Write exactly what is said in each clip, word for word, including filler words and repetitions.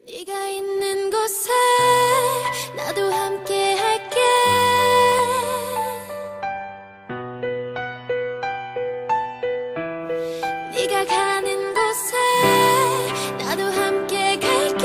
네가 있는 곳에 나도 함께 할게. 네가 가는 곳에 나도 함께 갈게.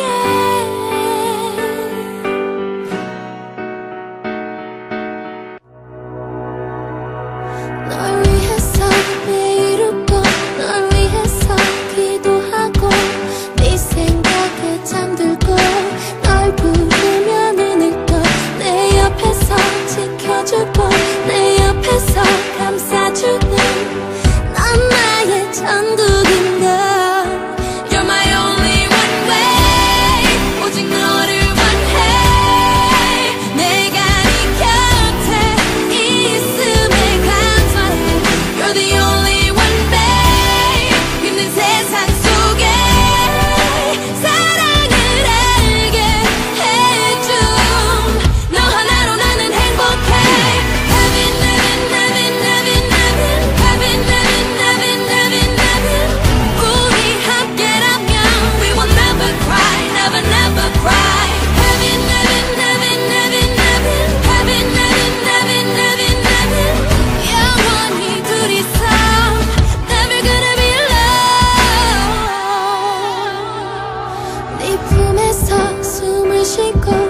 널 위해서 매일 웃고 널 위해서 기도하고 네 생각에 잠들고 널 부르면 눈을 떠 내 옆에서 지켜주고 내 옆에서 감싸주는 넌 나의 천국인가. You're my only one way. 오직 너를 원해. 내가 네 곁에 있음에 감사해. You're the only one babe. 힘든 세상 속에 사랑을 알게 해줘. 너 하나로 나는 행복해. Heaven, heaven, heaven, heaven, heaven. Heaven, heaven, heaven, heaven, heaven. 우리 함께라면 we will never cry, never, never cry. Heaven, heaven, heaven, heaven, heaven. Heaven, heaven, heaven, heaven, heaven. 영원히 둘이서 never gonna be alone. 네 품에서 숨을 쉬고